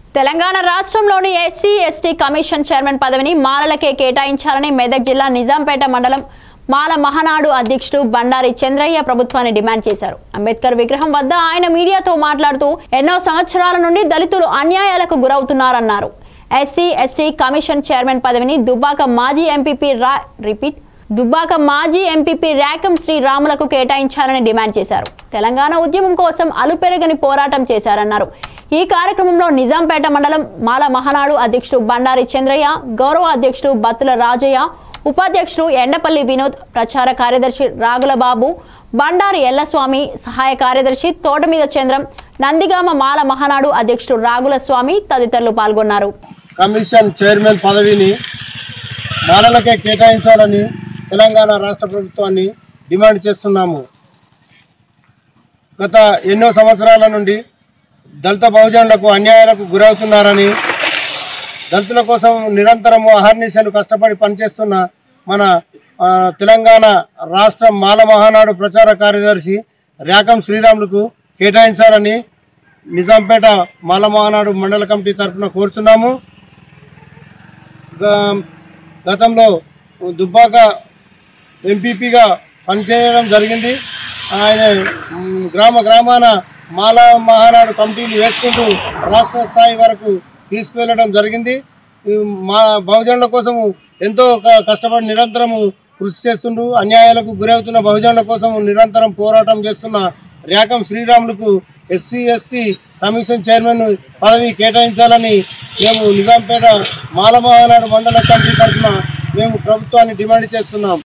తెలంగాణ రాష్ట్రంలోని SC ST commission chairman పదవిని మాలలకే కేటాయించాలని మెదక్ జిల్లా నిజాంపేట మండలం మాల మహానాడు అధ్యక్షుడు బండారి చంద్రయ్య ప్రభుత్వాన్ని డిమాండ్ చేశారు. అంబేద్కర్ విగ్రహం వద్ద ఆయన మీడియాతో మాట్లాడుతూ ఎన్నో సంవత్సరాల నుండి దళితులు అన్యాయాలకు గురవుతున్నారన్నారు. ఎస్సీ ఎస్టీ కమిషన్ చైర్మన్ పదవిని దుబ్బాక మాజీ ఎంపీపీ ర్యాకం శ్రీరాములకు కేటాయించాలని డిమాండ్ చేశారు. తెలంగాణ ఉద్యమం కోసం అలుపెరగని పోరాటం చేశారన్నారు. ఈ కార్యక్రమంలో నిజాంపేట మండలం మాల మహానాడు అధ్యక్షుడు బండారి చంద్రయ్య, గౌరవ అధ్యక్షుడు బత్తుల రాజయ్య, ఉపాధ్యక్షుడు ఎండపల్లి వినోద్, ప్రచార కార్యదర్శి రాగులబాబు, బండారి ఎల్లస్వామి, సహాయ కార్యదర్శి తోటమీద చంద్రం, నందిగామ మాల మహానాడు అధ్యక్షుడు రాగుల స్వామి తదితరులు పాల్గొన్నారు. కమిషన్ చైర్మన్ పదవిని మాలలకే కేటాయించాలని తెలంగాణ రాష్ట్ర ప్రభుత్వాన్ని డిమాండ్ చేస్తున్నాము. గత ఎన్నో సంవత్సరాల నుండి దళిత బహుజనులకు అన్యాయాలకు గురవుతున్నారని, దళితుల కోసం నిరంతరము అహర్నిశలు కష్టపడి పనిచేస్తున్న మన తెలంగాణ రాష్ట్ర మాల మహానాడు ప్రచార కార్యదర్శి ర్యాకం శ్రీరాములకు కేటాయించాలని నిజాంపేట మాల మహానాడు మండల కమిటీ తరఫున కోరుతున్నాము. గతంలో దుబ్బాక ఎంపీపీగా పనిచేయడం జరిగింది. ఆయన గ్రామాన మాల మహానాడు కమిటీలు వేసుకుంటూ రాష్ట్ర స్థాయి వరకు తీసుకువెళ్ళడం జరిగింది. మా బహుజనుల కోసము ఎంతో కష్టపడి నిరంతరము కృషి చేస్తుంటూ అన్యాయాలకు గురవుతున్న బహుజనుల కోసం నిరంతరం పోరాటం చేస్తున్న ర్యాకం శ్రీరాములకు ఎస్సీ ఎస్టీ కమిషన్ చైర్మన్ పదవి కేటాయించాలని మేము నిజాంపేట మాల మహానాడు మండల కమిటీ తరఫున మేము ప్రభుత్వాన్ని డిమాండ్ చేస్తున్నాం.